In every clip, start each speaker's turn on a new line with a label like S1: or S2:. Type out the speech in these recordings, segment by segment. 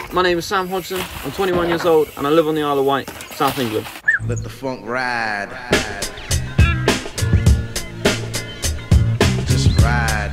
S1: My name is Sam Hodgson, I'm 21 years old and I live on the Isle of Wight, South England.
S2: Let the funk ride. Just ride.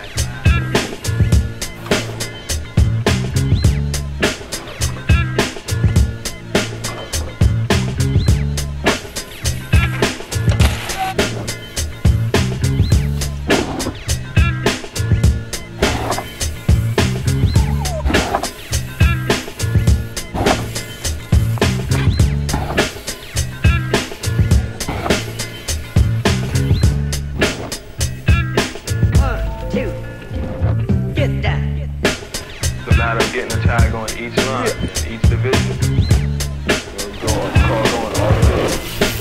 S3: It's a matter of getting a tag on each line, each division. Going all the way.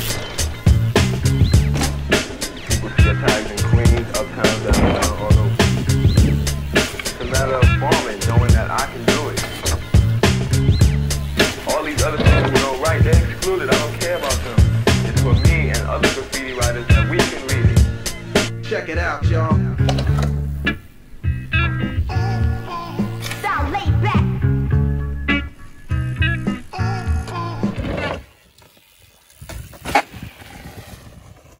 S3: People see your tags in Queens, Uptown, Downtown, all over. It's a matter of farming, knowing that I can do it. All these other people who don't write, they're excluded. I don't care about them. It's for me and other graffiti writers that we can read it.
S2: Check it out, y'all.